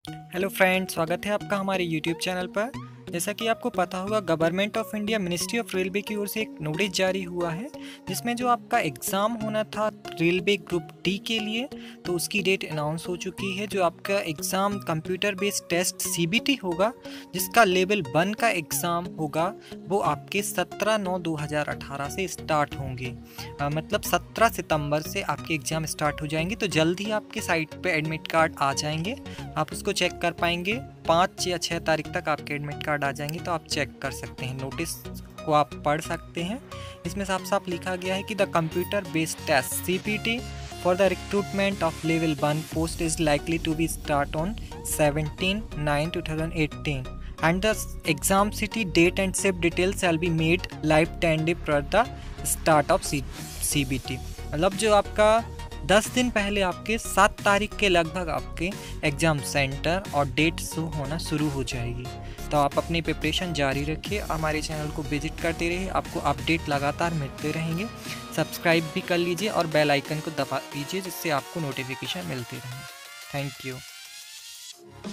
Hello friends, स्वागत है आपका हमारे यूट्यूब चैनल पर। जैसा कि आपको पता होगा, government of India ministry of railway की ओर से एक नोटिस जारी हुआ है जिसमें जो आपका एग्ज़ाम होना था रेलवे ग्रुप डी के लिए, तो उसकी डेट अनाउंस हो चुकी है। जो आपका exam computer based test CBT होगा, जिसका लेवल 1 का एग्ज़ाम होगा, वो आपके 17/9/2018 से स्टार्ट होंगे। मतलब 17 सितंबर से आपके एग्ज़ाम स्टार्ट हो जाएंगे। तो जल्द ही आपके साइट पे एडमिट कार्ड आ जाएंगे, आप उसको चेक कर पाएंगे। 5 या 6 तारीख तक आपके एडमिट कार्ड आ जाएंगे, तो आप चेक कर सकते हैं। नोटिस को आप पढ़ सकते हैं। इसमें साफ साफ लिखा गया है कि the computer based test CPT for the recruitment of level 1 post is likely to be start on 17/9/2018 and the exam city date and SIP details shall be made live 10 day prior the start of CBT। मतलब जो आपका 10 दिन पहले आपके 7 तारीख के लगभग आपके एग्ज़ाम सेंटर और डेट शो होना शुरू हो जाएगी। तो आप अपनी प्रिपरेशन जारी रखिए, हमारे चैनल को विजिट करते रहिए, आपको अपडेट लगातार मिलते रहेंगे। सब्सक्राइब भी कर लीजिए और बेल आइकन को दबा दीजिए, जिससे आपको नोटिफिकेशन मिलते रहें। Thank you.